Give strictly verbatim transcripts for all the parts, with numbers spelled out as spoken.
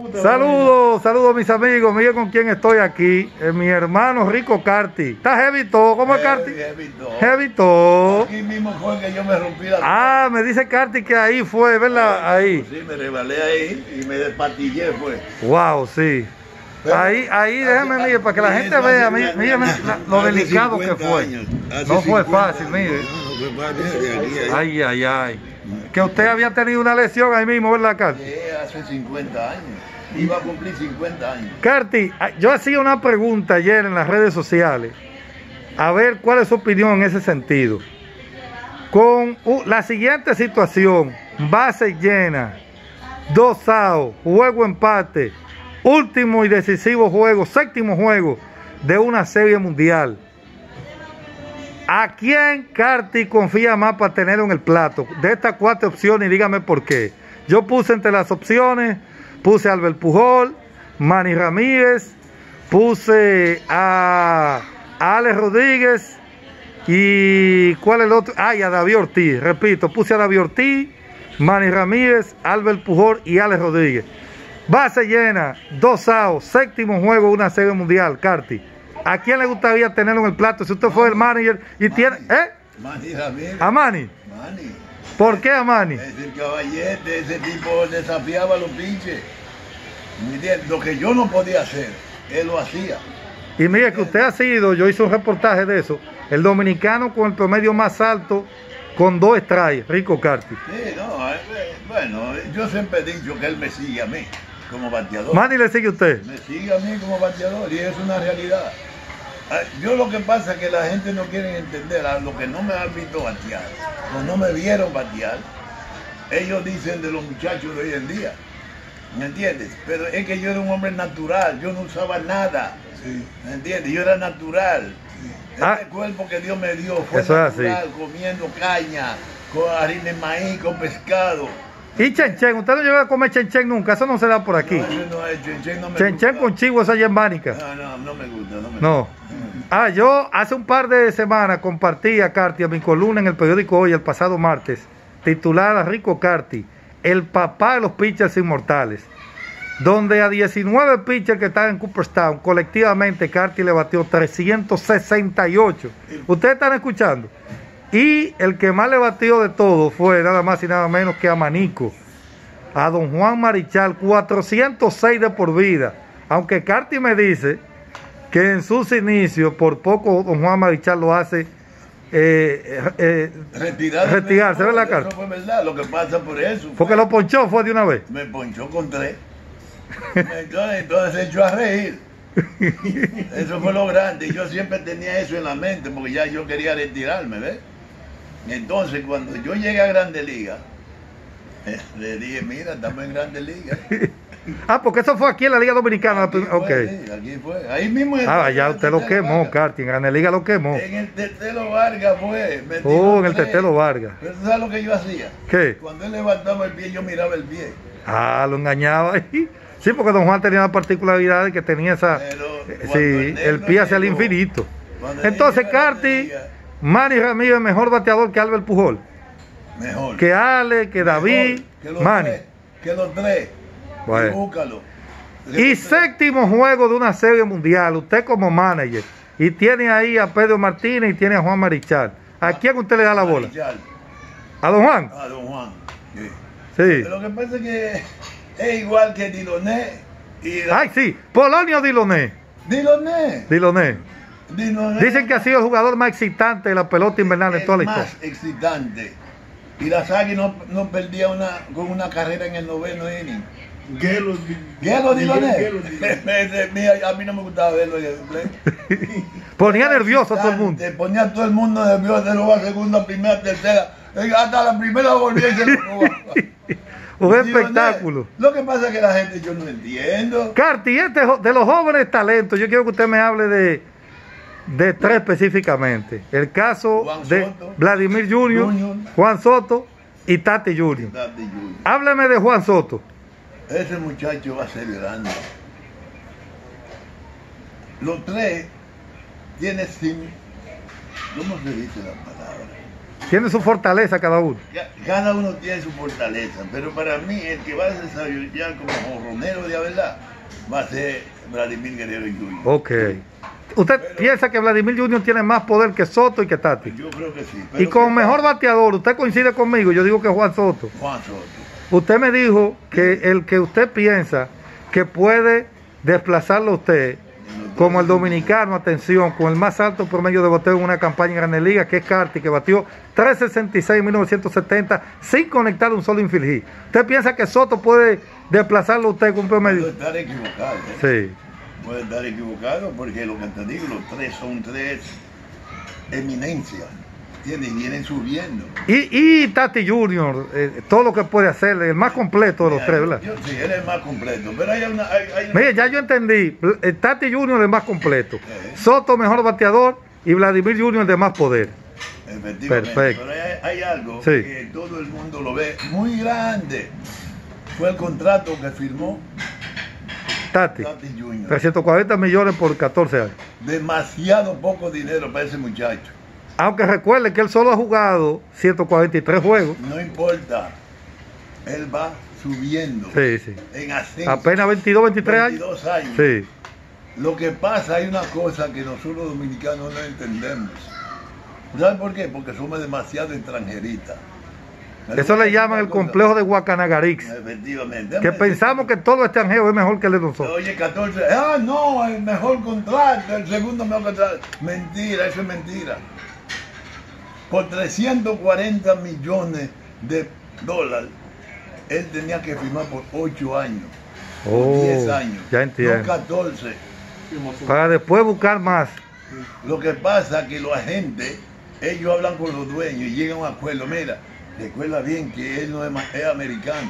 gusta. Saludos, saludos mis amigos. Miren con quién estoy aquí. Eh, mi hermano Rico Carti. ¿Está heavy todo? ¿Cómo es Carti? Heavy todo. Heavy todo. Aquí mismo fue que yo me rompí la... Ah, me dice Carti que ahí fue, ¿verdad? Ahí. Sí, me rebalé ahí y me despatillé, fue. Wow, sí. Pero, ahí, ahí, déjame, hace, mire, para que la gente hace, vea, hace, mire, mire hace, lo hace delicado que fue. Años, no fue fácil, años, mire. No, no fue fácil de aquí a ahí. Ay, ay, ay. Que usted había tenido una lesión ahí mismo, ¿verdad, Carti? Sí, hace cincuenta años. Iba a cumplir cincuenta años. Carti, yo hacía una pregunta ayer en las redes sociales, a ver cuál es su opinión en ese sentido. Con uh, la siguiente situación, base llena, dos outs, juego empate, último y decisivo juego, séptimo juego de una serie mundial. ¿A quién Carti confía más para tenerlo en el plato? De estas cuatro opciones, y dígame por qué. Yo puse entre las opciones, puse a Albert Pujol, Manny Ramírez, puse a, a Alex Rodríguez y ¿cuál es el otro? Ah, y a David Ortiz. Repito, puse a David Ortiz, Manny Ramírez, Albert Pujol y Alex Rodríguez. Base llena, dos outs, séptimo juego de una serie mundial, Carti. ¿A quién le gustaría tenerlo en el plato si usted fue el manager y Manny, tiene... ¿Eh? Manny Ramírez. ¿A Manny? Manny. ¿Por qué a Manny? Es el caballete, ese tipo desafiaba a los pinches. Lo que yo no podía hacer, él lo hacía. Y mire que usted ha sido, yo hice un reportaje de eso, el dominicano con el promedio más alto con dos strikes, Rico Carti. Sí, no, bueno, yo siempre he dicho que él me sigue a mí como bateador. ¿Manny le sigue a usted? Me sigue a mí como bateador y es una realidad. Yo lo que pasa es que la gente no quiere entender, a lo que no me han visto batear, o no me vieron batear, ellos dicen de los muchachos de hoy en día, ¿me entiendes? Pero es que yo era un hombre natural, yo no usaba nada, sí. ¿Me entiendes? Yo era natural. Sí. Ah, este cuerpo que Dios me dio fue eso natural, es así. Comiendo caña, con harina de maíz, con pescado. ¿Y chenchen? ¿Usted no llegó a comer chenchen nunca? Eso no se da por aquí. No, eso no es chenchen, no me chenchen gusta. con chivo, esa allá en Bánica. No, no, no me gusta, no me No. gusta. Ah, yo hace un par de semanas compartí a Carti, a mi columna en el periódico Hoy, el pasado martes, titulada Rico Carti, el papá de los pitchers inmortales, donde a diecinueve pitchers que estaban en Cooperstown, colectivamente Carti le batió trescientos sesenta y ocho. ¿Ustedes están escuchando? Y el que más le batió de todo fue nada más y nada menos que a Manico, a don Juan Marichal, cuatrocientos seis de por vida. Aunque Carti me dice que en sus inicios, por poco don Juan Marichal lo hace eh, eh, retirarse, retirarse, ¿verdad, Carti? Eso fue verdad, lo que pasa por eso. Fue, porque lo ponchó fue de una vez. Me ponchó con tres. Entonces, entonces se echó a reír. Eso fue lo grande. Y yo siempre tenía eso en la mente, porque ya yo quería retirarme, ¿ves? Entonces, cuando yo llegué a Grandes Ligas, le dije, mira, estamos en Grandes Ligas. Ah, porque eso fue aquí en la Liga Dominicana. Aquí fue, okay. Sí, aquí fue. Ahí mismo en ah, ya usted lo quemó, Carti. En Grandes Ligas lo quemó. En el Tetelo Vargas fue. Oh, en el Tetelo Vargas. Pero ¿tú sabes lo que yo hacía? ¿Qué? Cuando él levantaba el pie, yo miraba el pie. Ah, lo engañaba ahí. Sí, porque don Juan tenía la particularidad de que tenía esa... Sí, el, el pie hacia el infinito. Entonces, Carti, Manny Ramírez, mejor bateador que Albert Pujol. Mejor. Que Ale, que David, que los Manny. Tres, que los tres. Bueno. Y búscalo. Y séptimo juego de una serie mundial, usted como manager, y tiene ahí a Pedro Martínez y tiene a Juan Marichal. ¿A quién usted le da la bola? Marichal. ¿A don Juan? A don Juan. Sí. Sí. Pero lo que pasa es que es igual que Diloné. Y la... Ay, sí. ¿Polonio o Diloné? Diloné. Diloné. Diloné. Dicen que ha sido el jugador más excitante de la pelota invernal en toda la historia. Más excitante. Y las Águilas no, no perdía una, con una carrera en el noveno inning. Gelo, Gelo Diloné. A mí no me gustaba verlo en el play. Ponía nervioso a todo el mundo. Ponía a todo el mundo nervioso, de nuevo a segunda, primera, tercera. Hasta la primera volvía y se lo robaba. Un espectáculo. Lo que pasa es que la gente, yo no entiendo. Carti, este, de los jóvenes talentos, yo quiero que usted me hable de, de tres específicamente. El caso Juan de Soto, Vladimir Junior, Junior, Juan Soto y Tati Junior. Tati Junior. Hábleme de Juan Soto. Ese muchacho va a ser grande. Los tres tienen sin... ¿Cómo se dice la palabra? Tiene su fortaleza cada uno. Cada uno tiene su fortaleza, pero para mí el que va a desarrollar como jorronero de verdad va a ser Vladimir Guerrero junior Ok. ¿Usted pero, piensa que Vladimir junior tiene más poder que Soto y que Tatis? Yo creo que sí. Y como mejor bateador, ¿usted coincide conmigo? Yo digo que Juan Soto. Juan Soto. Usted me dijo que el que usted piensa que puede desplazarlo a usted como el dominicano, atención, con el más alto promedio de bateo en una campaña en Grandes Ligas, que es Carty, que batió tres sesenta y seis en mil novecientos setenta sin conectar un solo infield hit. ¿Usted piensa que Soto puede desplazarlo a usted con un promedio? Puede estar equivocado. ¿eh? Sí. Puede estar equivocado porque lo que te digo, los tres son tres eminencias. ¿Entiendes? Vienen subiendo. Y, y Tatis junior, eh, todo lo que puede hacer, el más completo de los Mira, tres, ¿verdad? Yo, sí, él es el más completo, pero hay una... Hay, hay una... Mire, ya yo entendí, eh, Tatis junior es el más completo, Eh. Soto mejor bateador y Vladimir junior de más poder. Efectivamente, Perfecto. pero hay, hay algo Sí. que todo el mundo lo ve muy grande. Fue el contrato que firmó Tatis, Tatis junior trescientos cuarenta millones por catorce años. Demasiado poco dinero para ese muchacho. Aunque recuerde que él solo ha jugado ciento cuarenta y tres juegos. No importa, él va subiendo Sí, sí. en ascenso. Apenas veintidós, veintitrés años. veintidós años. Sí. Lo que pasa, hay una cosa que nosotros dominicanos no entendemos. ¿Sabes por qué? Porque somos demasiado extranjeritas. Eso le llaman el complejo de Guacanagarix. Efectivamente. Que pensamos que todo extranjero es mejor que el de nosotros. Oye, catorce, ah, no, el mejor contrato, el segundo mejor contrato. Mentira, eso es mentira. Por trescientos cuarenta millones de dólares, él tenía que firmar por ocho años, Oh, por diez años, ya entiendo. no catorce. Para después buscar más. Lo que pasa es que los agentes, ellos hablan con los dueños y llegan a un acuerdo. Mira, recuerda bien que él no es, es americano.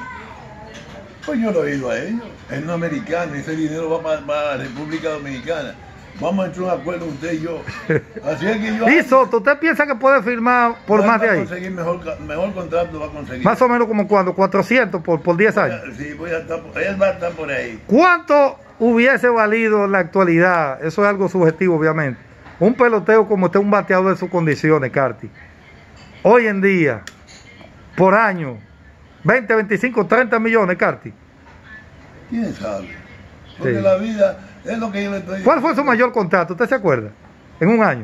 Pues yo lo he oído a ellos. Él no es americano, ese dinero va para, para la República Dominicana. Vamos a entrar a un acuerdo usted y yo. Así es que yo... Y Soto, ¿usted piensa que puede firmar por más de ahí? Va a conseguir mejor, mejor contrato, va a conseguir. Más o menos como cuando, cuatrocientos por, por diez años. Sí, voy a estar, él va a estar por ahí. ¿Cuánto hubiese valido en la actualidad? Eso es algo subjetivo, obviamente. Un peloteo como usted, un bateador de sus condiciones, Carty. Hoy en día, por año, veinte, veinticinco, treinta millones, Carty. ¿Quién sabe? Porque Sí. la vida es lo que yo le estoy diciendo. ¿Cuál fue su mayor contrato? ¿Usted se acuerda? En un año.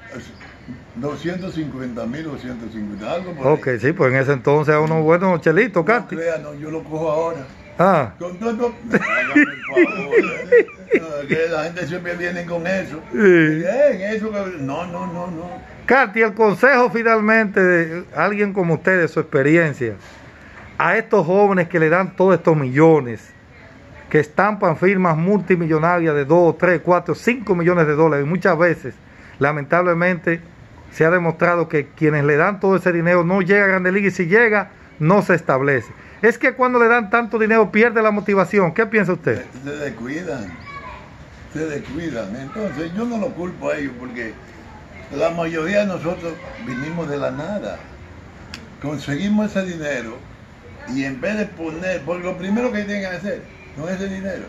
doscientos cincuenta mil, doscientos cincuenta, algo por Ok, ahí. sí, pues en ese entonces a unos buenos chelitos, No Carty. crea, no, yo lo cojo ahora. Ah, Con todo, hágame el favor, ¿eh? No, que la gente siempre viene con eso. Sí. Bien, eso que... No, no, no, no. Carty, el consejo finalmente de alguien como usted, de su experiencia, a estos jóvenes que le dan todos estos millones, que estampan firmas multimillonarias de dos, tres, cuatro, cinco millones de dólares, y muchas veces, lamentablemente, se ha demostrado que quienes le dan todo ese dinero no llega a Grandes Ligas, y si llega, no se establece. Es que cuando le dan tanto dinero pierde la motivación. ¿Qué piensa usted? Se descuidan, se descuidan. Entonces yo no lo culpo a ellos porque la mayoría de nosotros vinimos de la nada. Conseguimos ese dinero y en vez de poner, porque lo primero que tienen que hacer no es ese dinero.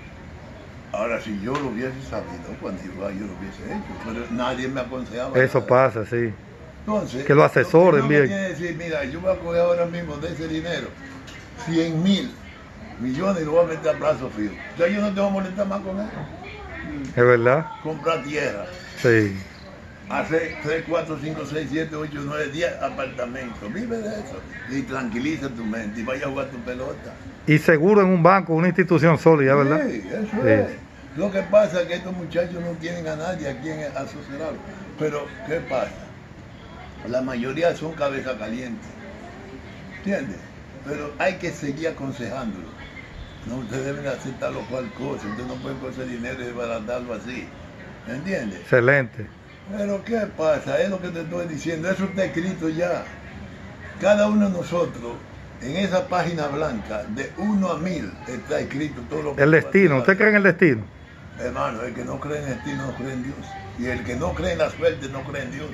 Ahora, si yo lo hubiese sabido cuando iba, yo lo hubiese hecho, pero nadie me aconsejaba. Eso nada. pasa, sí. Entonces, Que lo asesoren lo bien. que tiene que decir, mira, yo voy a coger ahora mismo de ese dinero cien mil millones y lo voy a meter a plazo fijo. Ya yo no tengo que molestar más con él. Es verdad. Comprar tierra, Sí. hacer tres, cuatro, cinco, seis, siete, ocho, nueve, diez apartamentos. Vive de eso y tranquiliza tu mente y vaya a jugar tu pelota. Y seguro en un banco, una institución sólida, ¿verdad? Sí, eso Sí. es. Lo que pasa es que estos muchachos no tienen a nadie a quien asociarlo. Pero, ¿qué pasa? La mayoría son cabeza caliente. ¿Entiendes? Pero hay que seguir aconsejándolo. No, ustedes deben aceptar lo cual cosa. Ustedes no pueden coger dinero y desbaratarlo así. ¿Entiendes? Excelente. Pero ¿qué pasa? Es lo que te estoy diciendo. Eso está escrito ya. Cada uno de nosotros, en esa página blanca, de uno a mil, está escrito todo lo que... El destino. ¿Usted cree en el destino? Hermano, el que no cree en el destino no cree en Dios. Y el que no cree en la suerte no cree en Dios.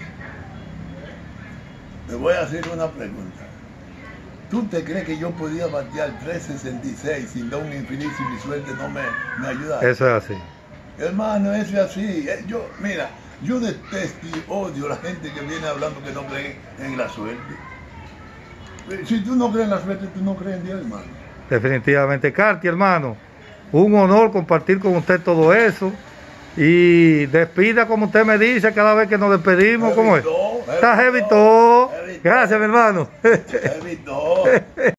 Te voy a hacer una pregunta. ¿Tú te crees que yo podía batear tres sesenta y seis sin dar un infinito si mi suerte no me, me ayudara? Eso es así. Hermano, eso es así. Eh, Yo, mira, Yo detesto y odio a la gente que viene hablando que no cree en la suerte. Si tú no crees en la suerte, tú no crees en Dios, hermano. Definitivamente. Carti, hermano, un honor compartir con usted todo eso. Y despida como usted me dice cada vez que nos despedimos. ¿Cómo es? Está heavy todo. Gracias, mi hermano. Heavy todo.